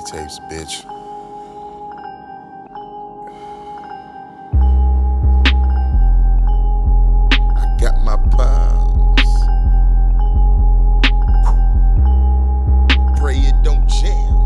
tapes, bitch. I got my palms. Pray it don't jam.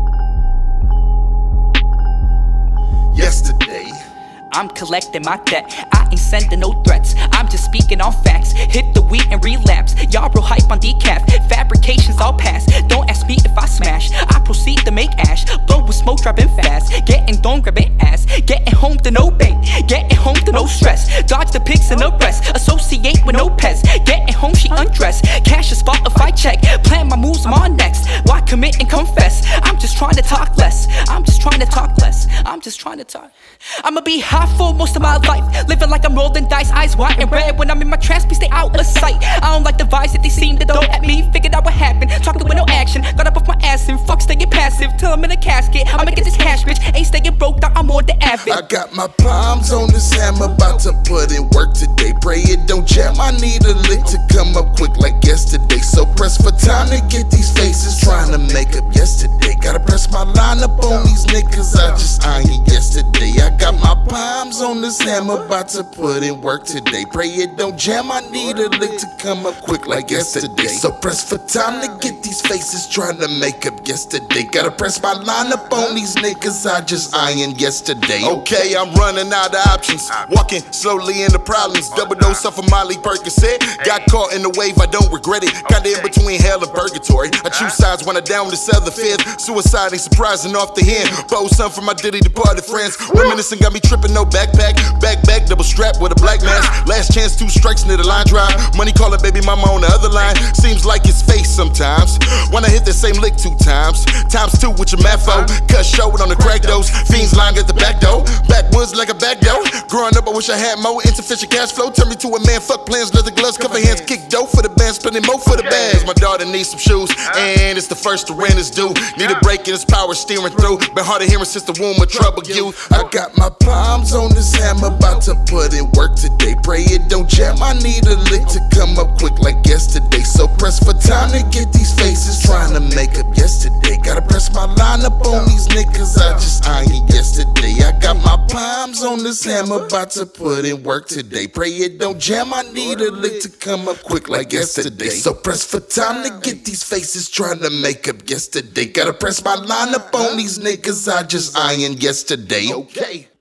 Yesterday, I'm collecting my debt, I ain't sending no threats, I'm just speaking on facts. Hit the weed and relapse, y'all real hype on decaf. Fabrications all pass, don't ask me if I smash. I proceed to make ash, blow with smoke dropping fast. Getting done, grabbing ass, getting home to no bait, getting home to no stress. Dodge the pigs and the rest, associate with no pets. Getting home she undressed, cash a spot if I check. Plan my moves, I'm on next, why commit and confess? I'm just trying to talk less, I'm just trying to talk less, I'm just trying to talk. I'ma be high for most of my life, living like I'm rolling dice, eyes white and red. When I'm in my trance, please stay out of sight. I don't like the vibes that they seem to throw at me. Figured out what happened, talking with no action. Got up off my ass and fuck staying passive. Till I'm in a casket, I'ma get this cash, bitch. Ain't staying broke, thought I'm more than average. I got my palms on this hammer, about to put in work today. Pray it don't jam, I need a lick to come up quick like yesterday. So press for time to get these faces, trying to make up yesterday. Gotta press my line up on these niggas, I just ironed yesterday. I got my palms on this hammer, about to put in work today. Pray it don't jam, I need a lick to come up quick like yesterday. So press for time to get these faces, trying to make up yesterday. Gotta press my line up on these niggas, I just ironed yesterday. Okay, I'm running out of options, walking slowly into problems. Double dose off of Molly Percocet, got caught in the wave, I don't regret it. Kinda in between hell and purgatory, I choose sides when I down this other fifth. Suicide ain't surprising off the hand, bow some for my ditty departed friends. Reminiscing got me tripping, no backpack, back, double strap with a black mask. Last chance, 2 strikes near the line drive. Money calling baby mama on the other line, seems like it's face sometimes. When I hit the same lick 2 times, times 2 with your mafo. Cut short on the crack dose, fiends lying at the back door. Backwoods like a back door. Growing up I wish I had more insufficient cash flow. Turn me to a man, fuck plans, leather gloves, cover hands, kick dough for the band, spending more for the bags. My daughter needs some shoes, and it's the first the rent is due. Need a break in his power steering through. Been hard of hearing since the womb of troubled youth. I got my palms on this hammer, about to put in work today. Pray it don't jam, I need a lick to come up quick like yesterday. So press for time to get these faces, trying to make up yesterday. Gotta press my line up on these niggas, I just ironed yesterday. I got my palms on this hammer, about to put in work today. Pray it don't jam, I need a lick to come up quick like yesterday. So press for time to get these faces, trying to make up yesterday. Gotta press my line up on these niggas, I just ironed yesterday. Okay.